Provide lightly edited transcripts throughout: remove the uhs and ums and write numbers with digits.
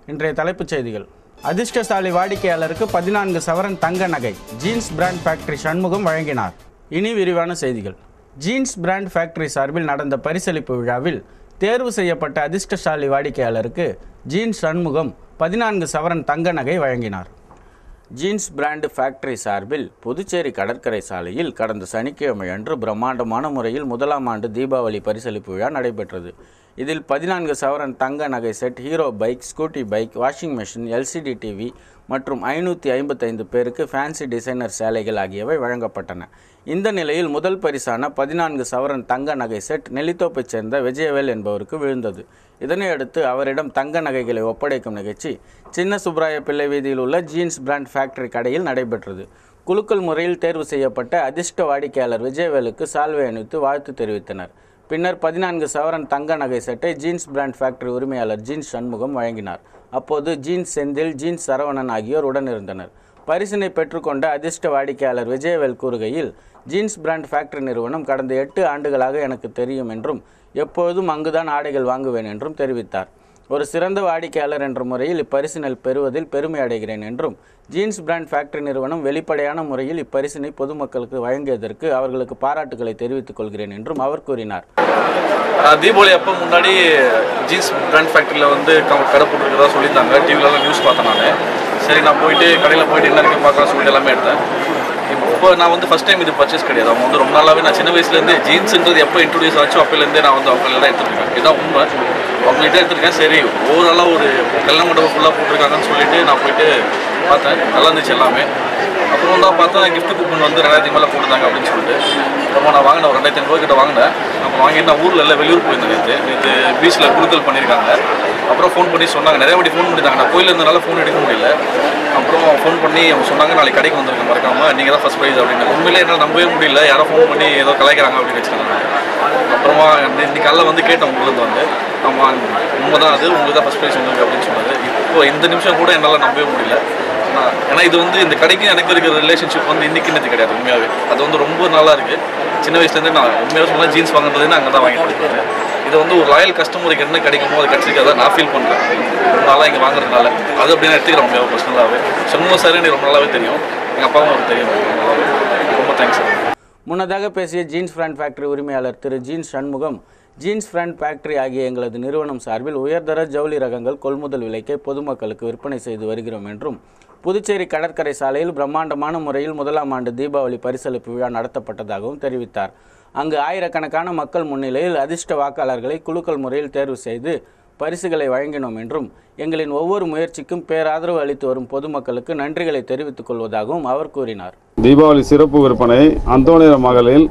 இன்றைய தலைப்புச் செய்திகள். அதிர்ஷ்டசாலி வாடிக்கையாளருக்கு 14 சவரன் தங்க நகை ஜீன்ஸ் பிராண்ட் ஃபேக்டரி சண்முகம் வழங்கினார். இனி விரிவான செய்திகள். ஜீன்ஸ் பிராண்ட் ஃபேக்டரி சார்பில் நடந்த பரிசளிப்பு விழாவில் தேர்வு செய்யப்பட்ட அதிர்ஷ்டசாலி வாடிக்கையாளருக்கு ஜீன்ஸ் சண்முகம் 14 சவரன் தங்க நகை வழங்கினார். ஜீன்ஸ் பிராண்ட் ஃபேக்டரி சார்பில் புதுச்சேரி கடற்கரை சாலையில் கடந்த சனிக்கிழமை அன்று பிரம்மாண்டமான முறையில் முதலாம் ஆண்டு தீபாவளி பரிசளிப்பு விழா நடைபெற்றது. இதில் 14 சவரன் தங்க நகை set, Hero bike, scooty bike, washing machine, LCD TV மற்றும் 555 பேருக்கு ஃபேன்சி டிசைனர் சேலைகள் ஆகியவை வழங்கப்பட்டன. இந்த நிலையில் முதல் பரிசான 14 சவரன் தங்க நகை செட் நெல்லித்தோப்பைச் சேர்ந்த விஜயவேல் என்பவருக்கு விழுந்தது. இதனையடுத்து அவரிடம் தங்க நகைகளை ஒப்படைக்கும் நிகழ்ச்சி சின்ன சுப்ராய பிள்ளை வீதியில் உள்ள ஜீன்ஸ் பிராண்ட் ஃபேக்டரி கடையில் நடைபெற்றது. குலுக்கல் முறையில் தேர்வு செய்யப்பட்ட அதிர்ஷ்ட வாடிக்கையாளர் விஜயவேலுக்கு சால்வை அணிவித்து வாழ்த்து தெரிவித்தனர். பின்னர் 14 சவரன் தங்க நகை செட்டை ஜீன்ஸ் பிராண்ட் ஃபேக்டரி உரிமையாளர் ஜீன்ஸ் சண்முகம் வழங்கினார். அப்போது ஜீன்ஸ் செந்தில், ஜீன்ஸ் சரவணன் ஆகியோர் உடனிருந்தனர். பரிசினை பெற்றுக்கொண்ட அதிர்ஷ்ட வாடிக்கையாளர் விஜயவேல் கூறுகையில், ஜீன்ஸ் பிராண்ட் ஃபேக்டரி நிறுவனம் கடந்த 8 ஆண்டுகளாக எனக்கு தெரியும் என்றும் எப்பொழுதும் அங்குதான் ஆடைகள் வாங்குவேன் என்றும் தெரிவித்தார். ஒரு சிறந்த வாடிக்கையாளர் என்ற முறையில் இப்பரிசினை பெறுவதில் பெருமை அடைகிறேன் என்றும், ஜீன்ஸ் பிராண்ட் ஃபேக்டரி நிறுவனம் வெளிப்படையான முறையில் இப்பரிசினை பொதுமக்களுக்கு வழங்கியதற்கு அவர்களுக்கு பாராட்டுகளை தெரிவித்துக் கொள்கிறேன் என்றும் அவர் கூறினார். தீபாவளி அப்போ முன்னாடி ஜீன்ஸ் பிராண்ட் ஃபேக்டரியில் வந்து கடை போட்டுருக்கதா சொல்லியிருந்தாங்க. டிவிலலாம் நியூஸ் பார்த்தேன் நான். சரி, நான் போயிட்டு கடையில் போயிட்டு என்ன இருக்குது பார்க்கலாம் சொல்லிட்டு எல்லாமே எடுத்தேன். இப்போ நான் வந்து ஃபஸ்ட் டைம் இது பர்ச்சேஸ் கிடையாது. அவங்க வந்து ரொம்ப நாளாகவே நான் சின்ன வயசுலேருந்து ஜீன்ஸுன்றது எப்போ இன்ட்ரடியூஸ் ஆச்சோ அப்போலேருந்தே நான் வந்து அவங்கள தான் எடுத்துருக்கேன். இதுதான் உண்மை, அவங்கள்ட்ட எடுத்துருக்கேன். சரி, ஓவராலாக ஒரு கல்யாண மண்டபம் ஃபுல்லாக போட்டிருக்காங்கன்னு சொல்லிட்டு நான் போயிட்டு பார்த்தேன். நல்லா இருந்துச்சு எல்லாமே. அப்புறம் தான் பார்த்தா கிஃப்ட் கூப்பன் வந்து 2000 மேலே போட்டுருந்தாங்க அப்படின்னு சொல்லிட்டு அப்புறம் நான் வாங்கினேன். ஒரு 2500 கிட்ட வாங்கினேன். அப்புறம் வாங்கிட்டு நான் ஊரில் இல்லை, வெளியூர் போயிருந்தேன். நேற்று பீச்சில் குழுக்கள் பண்ணியிருக்காங்க. அப்புறம் ஃபோன் பண்ணி சொன்னாங்க, நிறைய வாட்டி ஃபோன் பண்ணியிருந்தாங்க. நான் கோயில் இருந்தனால ஃபோன் எடுக்க முடியல. அப்புறம் ஃபோன் பண்ணி அவங்க சொன்னாங்க, நாளைக்கு கடைக்கு வந்திருக்கேன், மறக்காமல் நீங்கள் தான் ஃபஸ்ட் ப்ரைஸ் அப்படின்னு. உண்மையிலே என்னால் நம்பவே முடியல. யாரோ ஃபோன் பண்ணி ஏதோ கலாய்க்கிறாங்க அப்படின்னு வச்சுருந்தாங்க. அப்புறமா இன்னைக்கு காலைல வந்து கேட்டேன் உங்களுக்கு வந்து, ஆமாம் உண்மை தான், அது உங்களுக்கு தான் ஃபஸ்ட் ப்ரைஸ் வந்திருக்கு அப்படின்னு சொன்னது. இப்போ இந்த நிமிஷம் கூட என்னால் நம்பவே முடியல. ஏன்னா இது வந்து இந்த கடைக்கு எனக்கு இருக்கிற ரிலேஷன்ஷிப் வந்து இன்றைக்கி நேற்று கிடையாது. உண்மையாகவே அது வந்து ரொம்ப நல்லா இருக்குது. சின்ன வயசுலேருந்து நான் உண்மையாக சொன்னால் ஜீன்ஸ் வாங்குறதுன்னு அங்கே தான் வாங்கிட்டு இருக்கேன். இது வந்து ஒரு லாயல் கஸ்டமருக்கு என்ன கிடைக்குமோ அது கிடச்சிருக்காதான் நான் ஃபீல் பண்ணுறேன். ரொம்ப நாளாக இங்கே வாங்குறதுனால அது அப்படின்னு எடுத்துக்கிறேன். உண்மையாக பர்சனலாகவே சண்முகம் சார் எனக்கு ரொம்ப நல்லாவே தெரியும். எங்கள் அப்பாவும் அவருக்கு தெரியும். ரொம்ப தேங்க்ஸ் சார். முன்னதாக பேசிய ஜீன்ஸ் பிராண்ட் ஃபேக்டரி உரிமையாளர் திரு ஜீன்ஸ் சண்முகம், ஜீன்ஸ் பிராண்ட் ஃபேக்டரி ஆகிய எங்களது நிறுவனம் சார்பில் உயர்தர ஜவுளி ரகங்கள் கொள்முதல் விலைக்கே பொதுமக்களுக்கு விற்பனை செய்து வருகிறோம் என்றும், புதுச்சேரி கடற்கரை சாலையில் பிரம்மாண்டமான முறையில் முதலாம் ஆண்டு தீபாவளி பரிசளிப்பு விழா நடத்தப்பட்டதாகவும் தெரிவித்தார். அங்கு ஆயிரக்கணக்கான மக்கள் முன்னிலையில் அதிர்ஷ்ட வாக்காளர்களை குலுக்கல் முறையில் தேர்வு செய்து பரிசுகளை வழங்கினோம் என்றும், எங்களின் ஒவ்வொரு முயற்சிக்கும் பேராதரவு அளித்து வரும் பொதுமக்களுக்கு நன்றிகளை தெரிவித்துக் கொள்வதாகவும் அவர் கூறினார். தீபாவளி சிறப்பு விற்பனை அந்தோனியர் மகளில்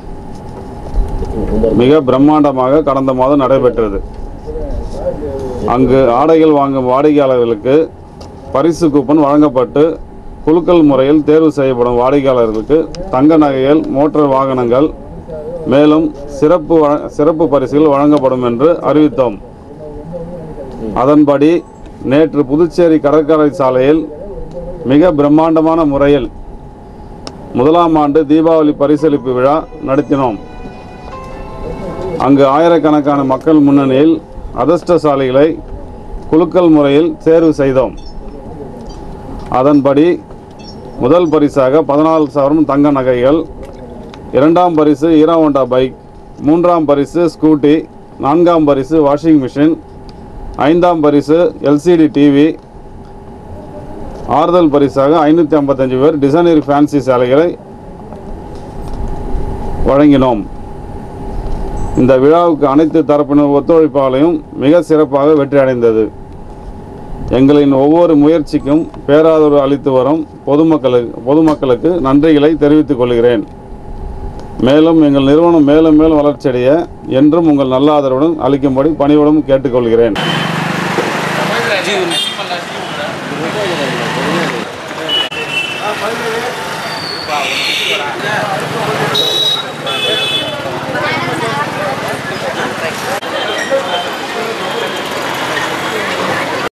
மிக பிரம்மாண்டமாக கடந்த மாதம் நடைபெற்றது. அங்கு ஆடைகள் வாங்கும் வாடிக்கையாளர்களுக்கு பரிசு கூப்பன் வழங்கப்பட்டு குலுக்கல் முறையில் தேர்வு செய்யப்படும் வாடிக்கையாளர்களுக்கு தங்க நகைகள், மோட்டார் வாகனங்கள், மேலும் சிறப்பு பரிசுகள் வழங்கப்படும் என்று அறிவித்தோம். அதன்படி நேற்று புதுச்சேரி கடற்கரை சாலையில் மிக பிரம்மாண்டமான முறையில் முதலாம் ஆண்டு தீபாவளி பரிசளிப்பு விழா நடத்தினோம். அங்கு ஆயிரக்கணக்கான மக்கள் முன்னணியில் அதிர்ஷ்டசாலிகளை குலுக்கல் முறையில் தேர்வு செய்தோம். அதன்படி முதல் பரிசாக 14 சவரன் தங்க நகைகள், 2ஆம் பரிசு ஹீரோ ஹோண்டா பைக், 3ஆம் பரிசு ஸ்கூட்டி, 4ஆம் பரிசு வாஷிங் மிஷின், 5ஆம் பரிசு எல்சிடி டிவி, ஆறுதல் பரிசாக 555 பேர் டிசைனர் ஃபேன்சி சேலைகளை வழங்கினோம். இந்த விழாவுக்கு அனைத்து தரப்பினர் ஒத்துழைப்பாலையும் மிக சிறப்பாக வெற்றி அடைந்தது. எங்களின் ஒவ்வொரு முயற்சிக்கும் பேராதரவு அளித்து வரும் பொதுமக்களுக்கு நன்றிகளை தெரிவித்துக் கொள்கிறேன். மேலும் எங்கள் நிறுவனம் மேலும் மேலும் வளர்ச்சியடைய என்றும் உங்கள் நல்ல ஆதரவுடன் அளிக்கும்படி பணிவுடன் கேட்டுக்கொள்கிறேன்.